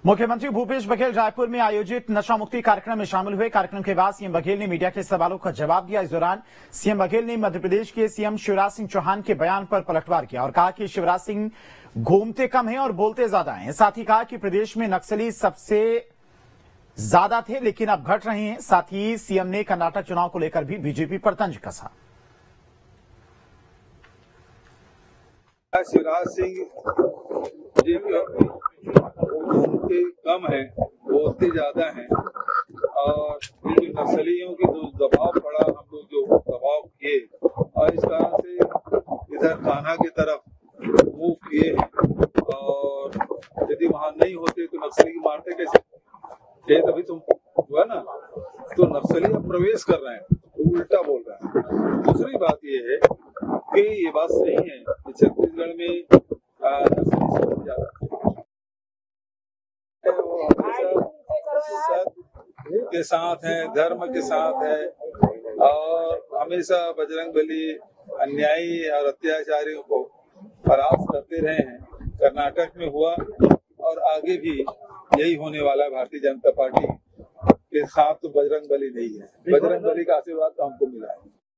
मुख्यमंत्री भूपेश बघेल रायपुर में आयोजित नशा मुक्ति कार्यक्रम में शामिल हुए। कार्यक्रम के बाद सीएम बघेल ने मीडिया के सवालों का जवाब दिया। इस दौरान सीएम बघेल ने मध्य प्रदेश के सीएम शिवराज सिंह चौहान के बयान पर पलटवार किया और कहा कि शिवराज सिंह घूमते कम हैं और बोलते ज्यादा हैं। साथ ही कहा कि प्रदेश में नक्सली सबसे ज्यादा थे लेकिन अब घट रहे हैं। साथ ही सीएम ने कर्नाटक चुनाव को लेकर भी बीजेपी पर तंज कसा। शिवराज सिंह जी घूमते कम है, बोलते ज्यादा हैं और ये जो नक्सलियों की जो दबाव पड़ा, हम लोग जो दबाव किए और इस कारण से इधर थाना की तरफ मूव किए हैं और यदि वहां नहीं होते तो नक्सली मारते कैसे? ये तभी तुम हुआ ना, तो नक्सली अब प्रवेश कर रहे हैं, तो उल्टा बोल रहा है। दूसरी बात ये है कि ये बात सही है कि छत्तीसगढ़ में नक्सली सबसे ज्यादा वो हमेशा सत्य के साथ है, धर्म के साथ है और हमेशा बजरंगबली अन्यायी और अत्याचारियों को परास्त करते रहे हैं। कर्नाटक में हुआ और आगे भी यही होने वाला है। भारतीय जनता पार्टी के साथ तो बजरंगबली नहीं है, बजरंगबली का आशीर्वाद तो हमको मिला है।